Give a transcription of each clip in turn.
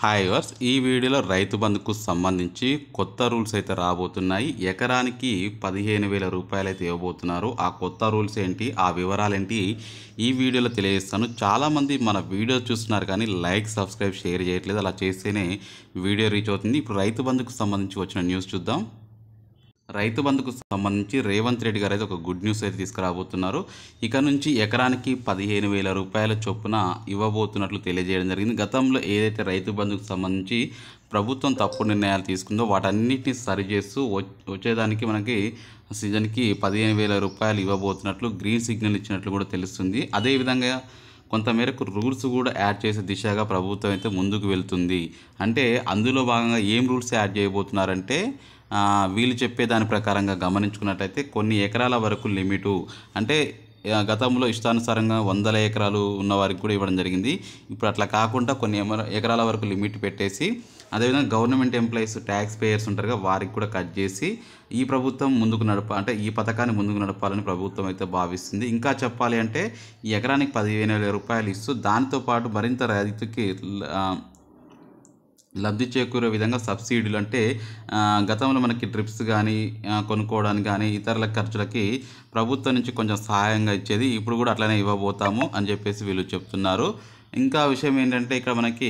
Hi verse ఈ వీడియోలో రైతు బంధుకు సంబంధించి కొత్త రూల్స్ అయితే రాబోతున్నాయి. ఎకరానికి 15,000 రూపాయలు అయితే ఇవ్వబోతున్నారు. ఆ కొత్త రూల్స్ ఏంటి, ఆ వివరాలు ఏంటి ఈ వీడియోలో తెలియజేస్తాను. చాలామంది మన వీడియో చూస్తున్నారు కానీ లైక్, సబ్స్క్రైబ్, షేర్ చేయట్లేదు. అలా చేస్తేనే వీడియో రీచ్ అవుతుంది. ఇప్పుడు రైతు బంధుకు సంబంధించి వచ్చిన న్యూస్ చూద్దాం. రైతు బంధుకు సంబంధించి రేవంత్ రెడ్డి గారు అయితే ఒక గుడ్ న్యూస్ అయితే తీసుకురాబోతున్నారు. ఇక నుంచి ఎకరానికి 15,000 రూపాయల చొప్పున ఇవ్వబోతున్నట్లు తెలియజేయడం జరిగింది. గతంలో ఏదైతే రైతు బంధుకు సంబంధించి ప్రభుత్వం తప్పుడు నిర్ణయాలు తీసుకుందో వాటన్నిటిని సరిచేస్తూ వచ్చేదానికి మనకి సీజన్కి 15,000 రూపాయలు ఇవ్వబోతున్నట్లు గ్రీన్ సిగ్నల్ ఇచ్చినట్లు కూడా తెలుస్తుంది. అదేవిధంగా కొంతమేరకు రూల్స్ కూడా యాడ్ చేసే దిశగా ప్రభుత్వం అయితే ముందుకు వెళ్తుంది. అంటే అందులో భాగంగా ఏం రూల్స్ యాడ్ చేయబోతున్నారంటే వీళ్ళు చెప్పే దాని ప్రకారంగా గమనించుకున్నట్టయితే కొన్ని ఎకరాల వరకు లిమిటు, అంటే గతంలో ఇష్టానుసారంగా 100 ఎకరాలు ఉన్న వారికి కూడా ఇవ్వడం జరిగింది. ఇప్పుడు అట్లా కాకుండా కొన్ని ఎకరాల వరకు లిమిట్ పెట్టేసి, అదేవిధంగా గవర్నమెంట్ ఎంప్లాయీస్, ట్యాక్స్ పేయర్స్ ఉంటారుగా వారికి కూడా కట్ చేసి ఈ ప్రభుత్వం ముందుకు అంటే ఈ పథకాన్ని ముందుకు నడపాలని ప్రభుత్వం అయితే భావిస్తుంది. ఇంకా చెప్పాలి అంటే ఈ ఎకరానికి 15,000 రూపాయలు ఇస్తూ దాంతోపాటు మరింత రైతుకి లబ్ధి చేకూరే విధంగా సబ్సిడీలు, అంటే గతంలో మనకి డ్రిప్స్ కానీ కొనుక్కోవడానికి కానీ ఇతరుల ఖర్చులకి ప్రభుత్వం నుంచి కొంచెం సహాయంగా ఇచ్చేది, ఇప్పుడు కూడా అట్లనే ఇవ్వబోతాము అని చెప్పేసి వీళ్ళు చెప్తున్నారు. ఇంకా విషయం ఏంటంటే ఇక్కడ మనకి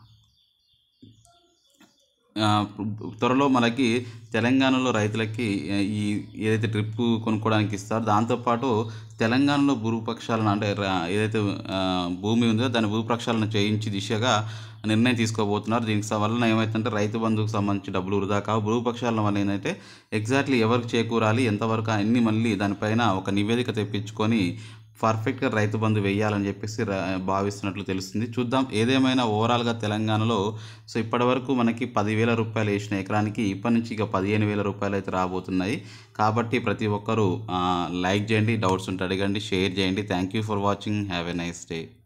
త్వరలో మనకి తెలంగాణలో రైతులకి ఈ ఏదైతే డ్రిప్ కొనుక్కోవడానికి ఇస్తారో దాంతోపాటు తెలంగాణలో భూపక్షాలను, అంటే ఏదైతే భూమి ఉందో దాని భూపక్షాలను చేయించి దిశగా నిర్ణయం తీసుకోబోతున్నారు. దీనికి వలన ఏమైతుందంటే రైతు బంధుకు సంబంధించి డబ్బులు వృధా కావు. భూపక్షాల వల్ల ఏంటంటే ఎగ్జాక్ట్లీ ఎవరికి చేకూరాలి, ఎంతవరకు అన్ని మళ్ళీ దానిపైన ఒక నివేదిక తెప్పించుకొని పర్ఫెక్ట్గా రైతు బంధు వేయాలని చెప్పేసి భావిస్తున్నట్లు తెలుస్తుంది. చూద్దాం. ఏదేమైనా ఓవరాల్గా తెలంగాణలో ఇప్పటి వరకు మనకి 10,000 రూపాయలు వేసిన ఎకరానికి ఇప్పటి నుంచి ఇక 15,000 రూపాయలు అయితే రాబోతున్నాయి. కాబట్టి ప్రతి ఒక్కరూ లైక్ చేయండి, డౌట్స్ ఉంటే అడగండి, షేర్ చేయండి. Thank you for watching. Have a nice day.